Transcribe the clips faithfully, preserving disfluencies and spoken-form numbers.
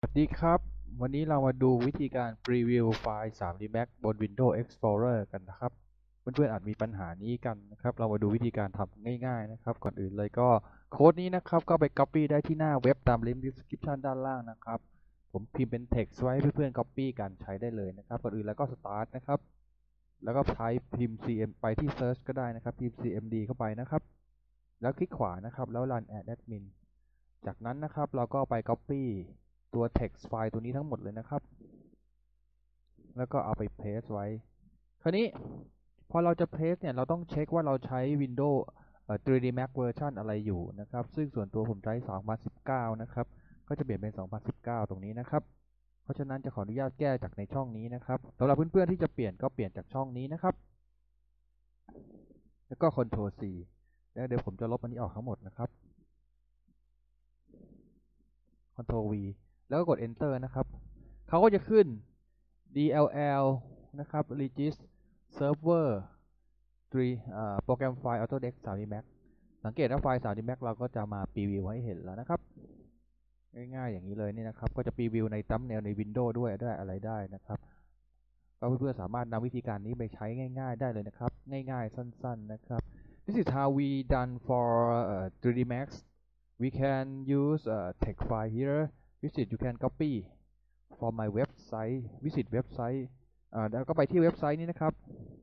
สวัสดีครับวันนี้เรามาดูวิธีการพรีวิวไฟล์ ทรี ดี Max บน Windows Explorer กันนะครับเพื่อนๆอาจมีปัญหานี้กันนะครับเรามาดูวิธีการทำง่ายๆนะครับก่อนอื่นเลยก็โค้ดนี้นะครับก็ไป Copy ได้ที่หน้าเว็บตามลิงก์ Description ด้านล่างนะครับผมพิมพ์เป็น Text ไว้ให้เพื่อนๆ Copy กันใช้ได้เลยนะครับก่อนอื่นแล้วก็ Start นะครับแล้วก็ใช้พิมพ์ cm ไปที่ Search ก็ได้นะครับพิมพ์ ซี เอ็ม ดี เข้าไปนะครับแล้วคลิกขวานะครับแล้ว Run as Admin จากนั้นนะครับเราก็ไป Copy ตัว text ไฟล์ตัวนี้ทั้งหมดเลยนะครับแล้วก็เอาไป paste ไว้คราวนี้พอเราจะ paste เนี่ยเราต้องเช็คว่าเราใช้ Windows ทรี ดี Max เวอร์ชันอะไรอยู่นะครับซึ่งส่วนตัวผมใช้สองพันสิบเก้านะครับก็จะเปลี่ยนเป็นสองพันสิบเก้าตรงนี้นะครับเพราะฉะนั้นจะขออนุญาตแก้จากในช่องนี้นะครับสำหรับเพื่อนๆที่จะเปลี่ยนก็เปลี่ยนจากช่องนี้นะครับแล้วก็ Ctrl C แล้วเดี๋ยวผมจะลบอันนี้ออกทั้งหมดนะครับ Ctrl V แล้วก็กด Enter นะครับเขาก็จะขึ้น ดี แอล แอล นะครับ Regis Server ทรี โปรแกรมไฟล์ Autodesk ทรี ดี Max สังเกตว่าไฟล์ ทรี ดี Max เราก็จะมาพรีวิวให้เห็นแล้วนะครับง่ายๆอย่างนี้เลยนี่นะครับก็จะพรีวิวในซัมเนลใน Windows ด้วยได้อะไรได้นะครับก็เพื่อนๆสามารถนำวิธีการนี้ไปใช้ง่ายๆได้เลยนะครับง่ายๆสั้นๆนะครับ This is how we done for uh, ทรี ดี Max we can use a text file here visit you can copy for my website visit website อ่าแล้วก็ไปที่เว็บไซต์นี้นะครับ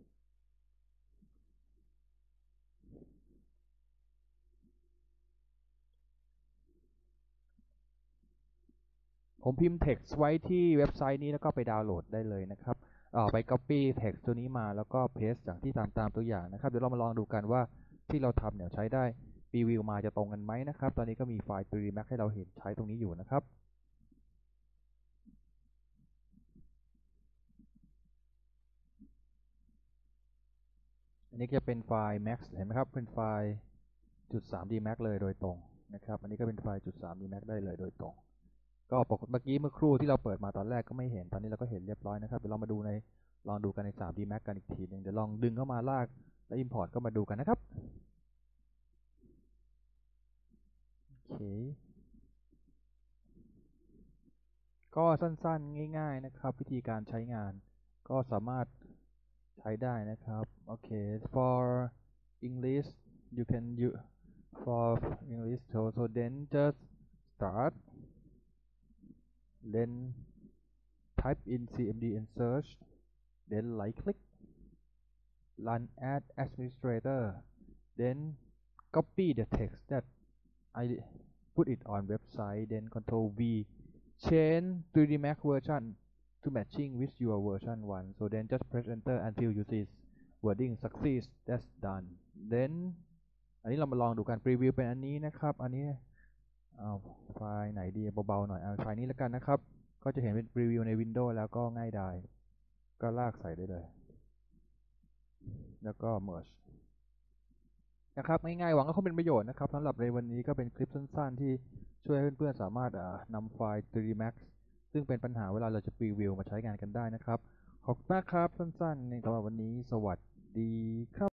ผมพิมพ์ text ไว้ที่เว็บไซต์นี้แล้วก็ไปดาวน์โหลดได้เลยนะครับอ่าไป copy text ตัวนี้มาแล้วก็ paste อย่างที่ตามตามตัวอย่างนะครับเดี๋ยวเรามาลองดูกันว่าที่เราทำเนี่ยใช้ได้รีวิวมาจะตรงกันไหมนะครับตอนนี้ก็มีไฟล์ ทรี ดี Max ให้เราเห็นใช้ตรงนี้อยู่นะครับอันนี้จะเป็นไฟล์ Max เห็นไหมครับเป็นไฟล์ ทรี ดี Max เลยโดยตรงนะครับอันนี้ก็เป็นไฟล์ ทรี ดี Max ได้เลยโดยตรงก็ปกเมื่อกี้เมื่อครู่ที่เราเปิดมาตอนแรกก็ไม่เห็นตอนนี้เราก็เห็นเรียบร้อยนะครับเดี๋ยวเรามาดูในลองดูกันใน ทรี ดี Max กันอีกทีหนึ่งเดี๋ยวลองดึงเข้ามาลากและ Import ก็มาดูกันนะครับโอเคก็สั้นๆง่ายๆนะครับวิธีการใช้งานก็สามารถใช้ได้นะครับโอเค for English you can use for English so so then just start then type in ซี เอ็ม ดี and search then right click run as administrator then copy the text that I put it on website then Control V change three D Max version to matching with your version one so then just press enter until you see wording succeeds that's done then อันนี้เรามาลองดูการพรีวิวเป็นอันนี้นะครับอันนี้เอาไฟล์ไหนดีเบาๆหน่อยเอาไฟล์นี้แล้วกันนะครับก็จะเห็นเป็นพรีวิวใน Windows แล้วก็ง่ายดายก็ลากใส่ได้เลยแล้วก็ merge นะครับง่ายๆหวังว่าคงเป็นประโยชน์นะครับสำหรับในวันนี้ก็เป็นคลิปสั้นๆที่ช่วยให้เพื่อนๆสามารถนำไฟล์ ทรี ดี Max ซึ่งเป็นปัญหาเวลาเราจะพรีวิวมาใช้งานกันได้นะครับขอบคุณมากครับสั้นๆสำหรับวันนี้สวัสดีครับ